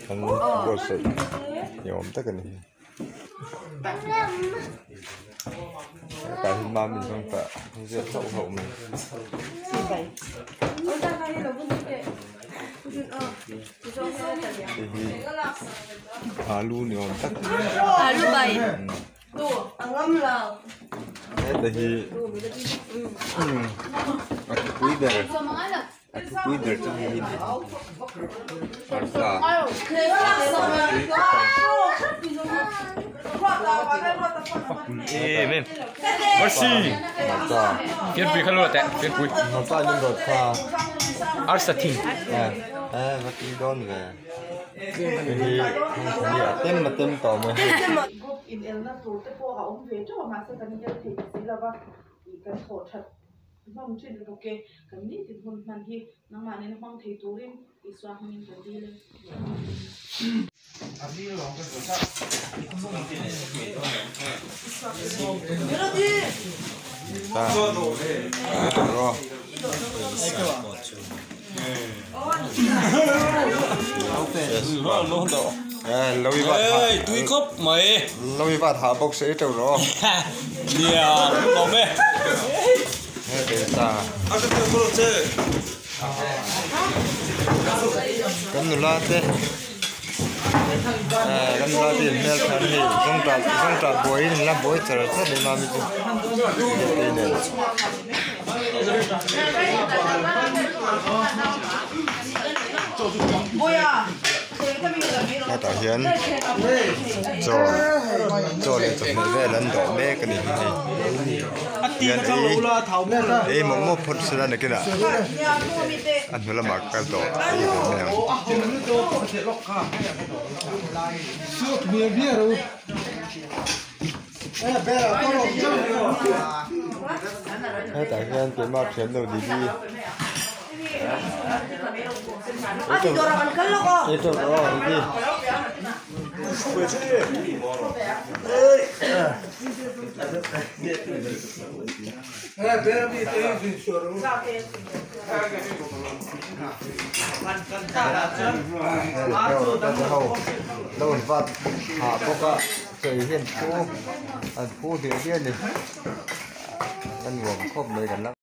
Kan buat set. Ya om tak kan ni. Tại hình ma mình không phải rất hậu hậu mình. Alu ni om tak. Alu bay. Dahi aku kuider tu ni salsa men merci salsa phiên quý khăn luôn tệ phiên quý salsa nhưng rồi pha arsatin và tí đón về thì tem mà tem tỏ mà in el na tu te po ga om ve to ma se kan ya the si la ba I kan tho that mong chin ro ke kan ni tin hun man hi nang ma ne mong thei tu rin I swa min kan di le abi lo kan ko sa ta rồi lâu bị bắt ê túi cốc mày lâu bị bắt hạ bốc sẽ trâu rồi nhiều lắm mẹ để ta cầm nụ la thế cầm nụ la thì mel thằng này không trả bồi là bồi chờ thế để mà mình để này là tạo hiện cho lên chụp này về lần đầu bé cái này hiện ấy một phút sau này cái nào anh nói là mặc cái tổ ấy là mèo tại hiện cái mặt hiện đầu đi đi itu ini đâu vặt hạ bốc á trời hiện phố anh phố thì biết này anh ngồi không mấy gần lắm